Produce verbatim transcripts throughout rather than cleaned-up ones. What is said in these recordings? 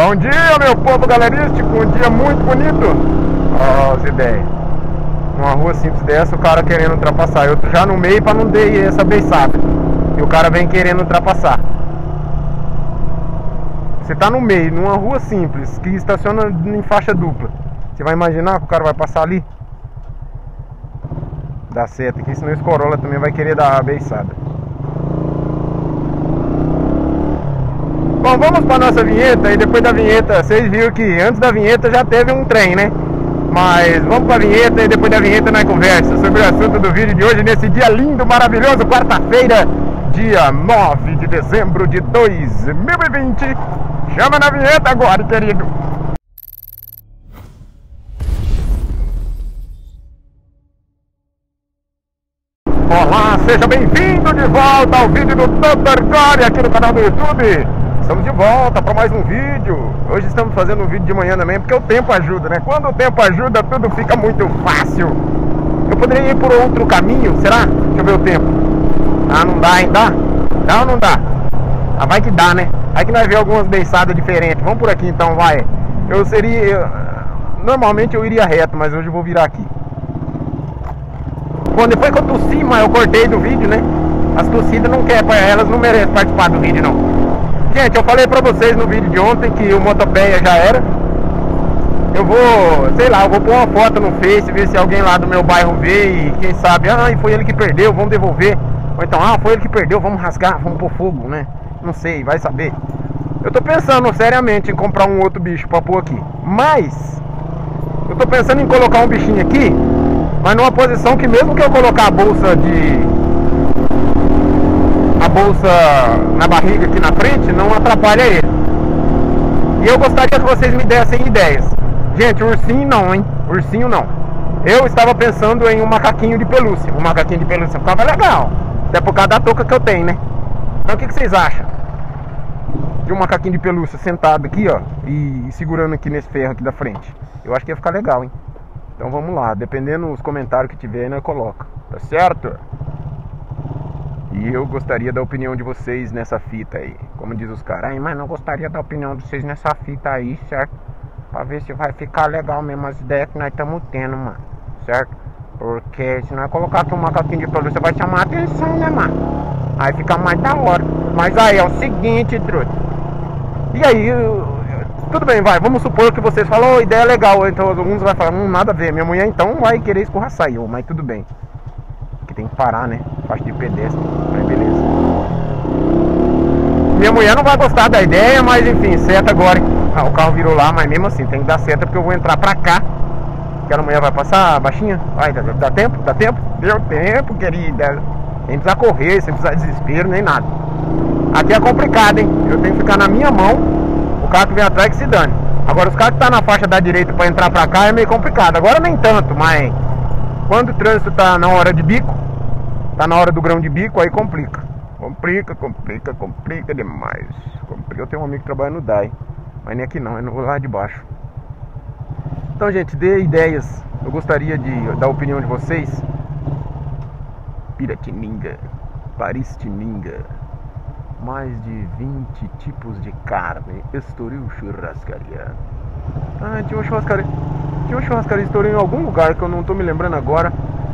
Bom dia, meu povo galerístico, um dia muito bonito. Ó, as ideias. Uma rua simples dessa, o cara querendo ultrapassar. Eu tô já no meio pra não ter essa beiçada. E o cara vem querendo ultrapassar. Você tá no meio, numa rua simples, que estaciona em faixa dupla. Você vai imaginar que o cara vai passar ali? Dá seta aqui, senão esse Corolla também vai querer dar a beiçada. Bom, vamos para nossa vinheta. E depois da vinheta, vocês viram que antes da vinheta já teve um trem, né? Mas vamos para a vinheta e depois da vinheta nós conversa sobre o assunto do vídeo de hoje, nesse dia lindo, maravilhoso, quarta-feira, dia nove de dezembro de dois mil e vinte. Chama na vinheta agora, querido. Olá, seja bem-vindo de volta ao vídeo do doutor Gore aqui no canal do YouTube. Estamos de volta para mais um vídeo. Hoje estamos fazendo um vídeo de manhã também, porque o tempo ajuda, né? Quando o tempo ajuda, tudo fica muito fácil. Eu poderia ir por outro caminho, será? Deixa eu ver o tempo. Ah, não dá, hein? Dá? Dá ou não dá? Ah, vai que dá, né? Vai que nós vemos algumas beiçadas diferentes. Vamos por aqui então, vai. Eu seria... Eu... Normalmente eu iria reto, mas hoje eu vou virar aqui. Bom, depois que eu tossi, mas eu cortei do vídeo, né? As tossidas não querem, elas não merecem participar do vídeo, não. Gente, eu falei pra vocês no vídeo de ontem que o motopeia já era. Eu vou, sei lá, eu vou pôr uma foto no Face, ver se alguém lá do meu bairro vê e quem sabe, ah, foi ele que perdeu, vamos devolver. Ou então, ah, foi ele que perdeu, vamos rasgar, vamos pôr fogo, né? Não sei, vai saber. Eu tô pensando seriamente em comprar um outro bicho pra pôr aqui. Mas, eu tô pensando em colocar um bichinho aqui, mas numa posição que mesmo que eu colocar a bolsa de... a bolsa na barriga aqui na frente, não atrapalha ele. E eu gostaria que vocês me dessem ideias. Gente, ursinho não, hein? Ursinho não. Eu estava pensando em um macaquinho de pelúcia. Um macaquinho de pelúcia ficava legal. Até por causa da touca que eu tenho, né? Então o que, que vocês acham? De um macaquinho de pelúcia sentado aqui, ó, e segurando aqui nesse ferro aqui da frente. Eu acho que ia ficar legal, hein? Então vamos lá, dependendo dos comentários que tiver, nós coloca. Tá certo? E eu gostaria da opinião de vocês nessa fita aí. Como diz os caras, mas não gostaria da opinião de vocês nessa fita aí, certo? Pra ver se vai ficar legal mesmo as ideias que nós estamos tendo, mano. Certo? Porque se nós colocar aqui um macaquinho de pelúcia, vai chamar a atenção, né, mano? Aí fica mais da hora. Mas aí é o seguinte, truta. E aí, eu... tudo bem, vai. Vamos supor que vocês falam, oh, ideia legal. Então alguns vão falar, hum, nada a ver. Minha mulher então vai querer escorraçar eu, mas tudo bem. Que tem que parar, né? Faixa de pedestre, mas beleza. Minha mulher não vai gostar da ideia, mas enfim, seta agora. Ah, o carro virou lá, mas mesmo assim tem que dar seta porque eu vou entrar pra cá. Aquela mulher vai passar baixinha? Vai, dá, dá tempo? Dá tempo? Deu tempo, querida. Sem precisar correr, sem precisar de desespero, nem nada. Aqui é complicado, hein? Eu tenho que ficar na minha mão, o carro que vem atrás que se dane. Agora os carros que tá na faixa da direita pra entrar pra cá é meio complicado. Agora nem tanto, mas quando o trânsito tá na hora de bico, tá na hora do grão de bico, aí complica. Complica, complica, complica demais. Complica. Eu tenho um amigo que trabalha no D A I, mas nem aqui não, é no lado de baixo. Então, gente, dê ideias. Eu gostaria de dar a opinião de vocês. Piratininga, Paristininga, mais de vinte tipos de carne. Estoril Churrascaria. Ah, tinha uma churrascaria. Tinha uma churrascaria Estoril em algum lugar que eu não tô me lembrando agora.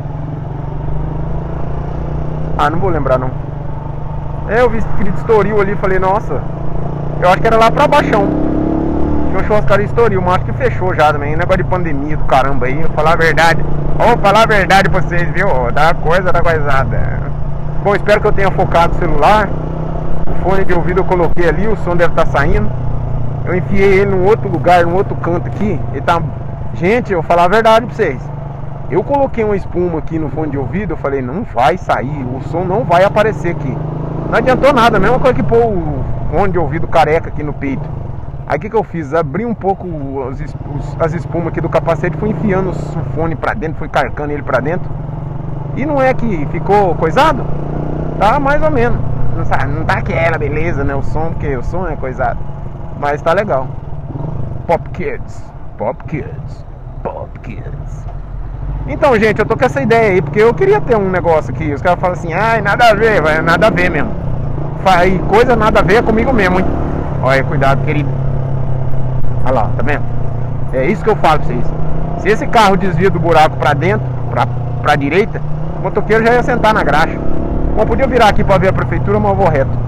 Ah, não vou lembrar não. É, eu vi escrito Estoril ali e falei, nossa, eu acho que era lá pra baixão. Tinha uma churrascaria Estoril, mas acho que fechou já também. Negócio de pandemia do caramba aí, vou falar a verdade. Vou falar a verdade pra vocês, viu? Da coisa, da coisada. Bom, espero que eu tenha focado o celular. O fone de ouvido eu coloquei ali, o som deve estar saindo. Eu enfiei ele num outro lugar, num outro canto aqui. Ele tá... Gente, eu vou falar a verdade pra vocês. Eu coloquei uma espuma aqui no fone de ouvido, eu falei, não vai sair, o som não vai aparecer aqui. Não adiantou nada, a mesma coisa que pôr o fone de ouvido careca aqui no peito. Aí o que que eu fiz? Abri um pouco as, os, as espumas aqui do capacete, fui enfiando o fone pra dentro, fui carcando ele pra dentro. E não é que ficou coisado? Tá mais ou menos. Não, sabe, não tá aquela beleza, né, o som, porque o som é coisado. Mas tá legal. Pop Kids, Pop Kids, Pop Kids. Então, gente, eu tô com essa ideia aí, porque eu queria ter um negócio aqui. Os caras falam assim, ai, nada a ver, vai, nada a ver mesmo. Faz coisa nada a ver comigo mesmo, hein? Olha, cuidado, querido. Olha lá, tá vendo? É isso que eu falo pra vocês. Se esse carro desvia do buraco pra dentro, pra, pra direita, o motoqueiro já ia sentar na graxa. Bom, podia virar aqui pra ver a prefeitura, mas eu vou reto.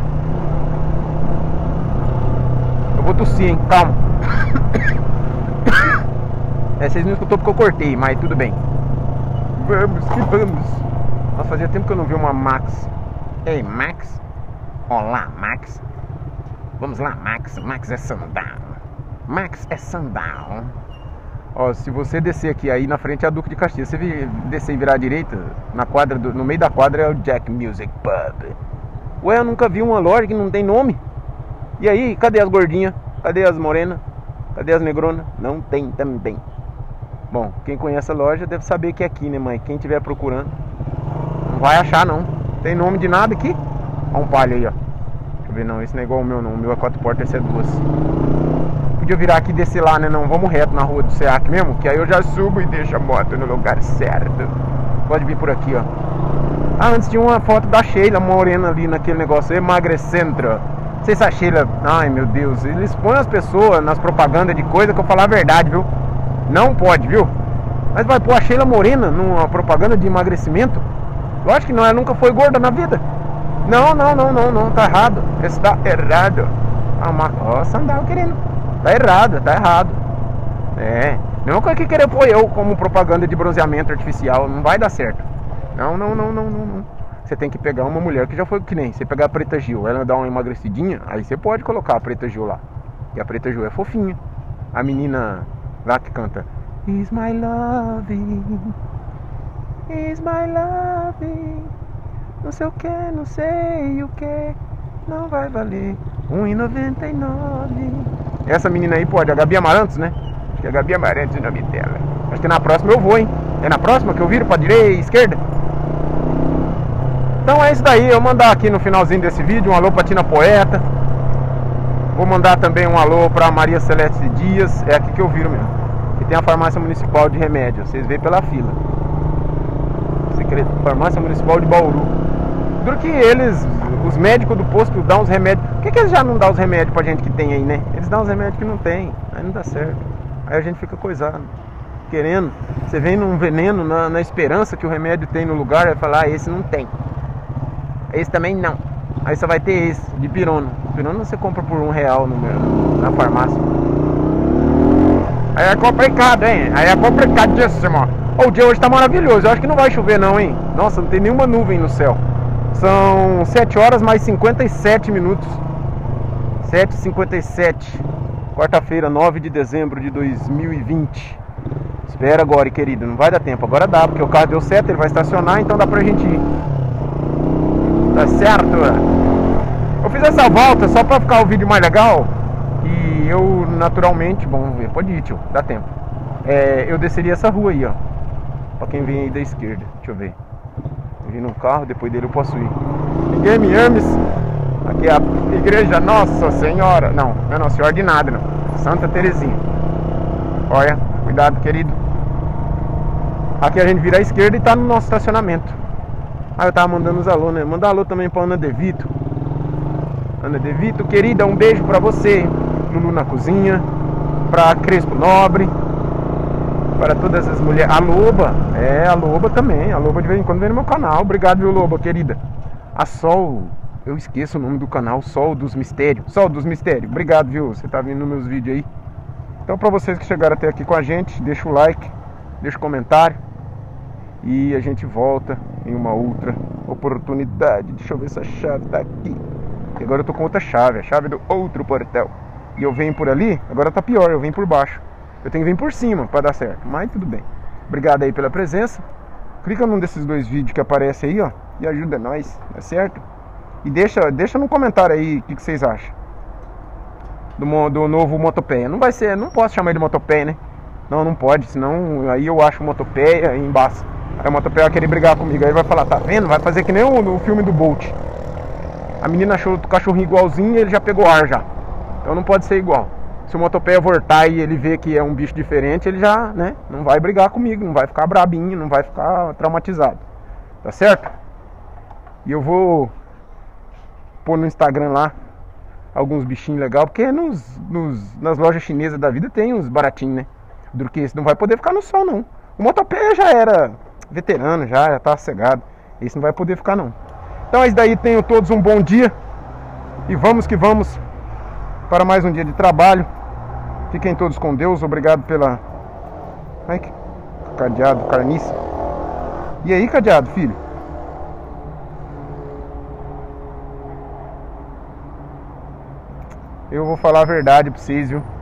Eu vou tossir, hein? Calma. É, vocês não escutou porque eu cortei, mas tudo bem. Vamos que vamos. Nossa, fazia tempo que eu não vi uma Max. Ei, Max. Olá, Max. Vamos lá, Max. Max é sundown. Max é sundown. Ó, se você descer aqui, aí na frente é a Duque de Caxias. Se você descer e virar à direita, na quadra do, no meio da quadra é o Jack Music Pub. Ué, eu nunca vi uma loja que não tem nome. E aí, cadê as gordinhas? Cadê as morenas? Cadê as negronas? Não tem também. Bom, quem conhece a loja deve saber que é aqui, né, mãe? Quem estiver procurando não vai achar, não. Tem nome de nada aqui. Olha um palio aí, ó. Deixa eu ver, não, esse não é igual o meu, não. O meu é quatro portas, esse é duas. Podia virar aqui e descer lá, né? Não, vamos reto na rua do SEAC mesmo, que aí eu já subo e deixo a moto no lugar certo. Pode vir por aqui, ó. Ah, antes tinha uma foto da Sheila morena ali naquele negócio, emagrecendo. Não sei se a Sheila... Ai, meu Deus. Eles põem as pessoas nas propagandas de coisa que eu falar a verdade, viu? Não pode, viu? Mas vai pôr a Sheila morena numa propaganda de emagrecimento? Lógico que não, ela nunca foi gorda na vida. Não, não, não, não, não, tá errado. Está errado. Ah, uma... Ó, Sandal querendo. Tá errado, tá errado. É, mesma coisa que querer pôr eu como propaganda de bronzeamento artificial. Não vai dar certo. Não, não, não, não, não, não. Você tem que pegar uma mulher que já foi que nem você pegar a Preta Gil, ela dá uma emagrecidinha, aí você pode colocar a Preta Gil lá. E a Preta Gil é fofinha. A menina lá que canta Is my loving, is my loving, não sei o que, não sei o que, não vai valer um e noventa e nove. Essa menina aí pode, a Gabi Amarantos, né? Acho que é a Gabi Amarantos o nome dela. Acho que na próxima eu vou, hein? É na próxima que eu viro pra direita e esquerda? Então é isso daí, eu vou mandar aqui no finalzinho desse vídeo um alô pra Tina Poeta. Vou mandar também um alô pra Maria Celeste Dias. É aqui que eu viro mesmo. Que tem a farmácia municipal de remédio. Vocês veem pela fila. Secreto, farmácia municipal de Bauru. Duro que eles, os médicos do posto, dão os remédios. Por que, que eles já não dão os remédios pra gente que tem aí, né? Eles dão os remédios que não tem. Aí não dá certo. Aí a gente fica coisado. Querendo. Você vem num veneno na, na esperança que o remédio tem no lugar. Aí fala, ah, esse não tem. Esse também não. Aí você vai ter esse, de pirona. Pirona você compra por um real no, na farmácia. Aí é complicado, hein? Aí é complicadíssimo. Oh, o dia hoje tá maravilhoso. Eu acho que não vai chover não, hein? Nossa, não tem nenhuma nuvem no céu. São sete horas mais cinquenta e sete minutos. sete e cinquenta e sete. Quarta-feira, nove de dezembro de dois mil e vinte. Espera agora, querido. Não vai dar tempo. Agora dá, porque o carro deu certo, ele vai estacionar, então dá pra gente ir. Tá certo? Eu fiz essa volta só pra ficar o vídeo mais legal. E eu naturalmente, bom, vamos ver, pode ir, tio, dá tempo. É, eu desceria essa rua aí, ó. Pra quem vem aí da esquerda, deixa eu ver. Eu vim num carro, depois dele eu posso ir. Ninguém me ames. Aqui é a igreja Nossa Senhora. Não, não é Nossa Senhora de nada, não. Santa Terezinha. Olha, cuidado, querido. Aqui a gente vira à esquerda e tá no nosso estacionamento. Ah, eu tava mandando os alô, né? Mandar alô também pra Ana Devito. Ana Devito, querida, um beijo pra você. Lulu na cozinha. Pra Crespo Nobre. Para todas as mulheres. A Loba. É, a Loba também. A Loba de vez em quando vem no meu canal. Obrigado, viu, Loba, querida. A Sol. Eu esqueço o nome do canal. Sol dos Mistérios. Sol dos Mistérios. Obrigado, viu? Você tá vindo nos meus vídeos aí. Então, pra vocês que chegaram até aqui com a gente, deixa o like. Deixa o comentário. E a gente volta em uma outra oportunidade. Deixa eu ver se a chave tá aqui. E agora eu tô com outra chave, a chave do outro portão. E eu venho por ali, agora tá pior, eu venho por baixo. Eu tenho que vir por cima pra dar certo, mas tudo bem. Obrigado aí pela presença. Clica num desses dois vídeos que aparece aí, ó, e ajuda nós, tá certo? E deixa, deixa no comentário aí o que, que vocês acham do, do novo Motopeia. Não vai ser, não posso chamar ele de Motopeia, né? Não, não pode, senão aí eu acho Motopeia e embaça. Aí o Motopeia vai querer brigar comigo. Aí vai falar, tá vendo? Vai fazer que nem o, no filme do Bolt. A menina achou o cachorrinho igualzinho e ele já pegou ar já. Então não pode ser igual. Se o Motopeia voltar e ele ver que é um bicho diferente, ele já, né, não vai brigar comigo, não vai ficar brabinho, não vai ficar traumatizado. Tá certo? E eu vou pôr no Instagram lá alguns bichinhos legais, porque nos, nos, nas lojas chinesas da vida tem uns baratinhos, né? Do que esse não vai poder ficar no sol, não. O motopé já era veterano, já, já tá cegado. Esse não vai poder ficar, não. Então é isso daí, tenham todos um bom dia. E vamos que vamos para mais um dia de trabalho. Fiquem todos com Deus, obrigado pela... Ai, que cadeado, carniça. E aí, cadeado, filho? Eu vou falar a verdade pra vocês, viu?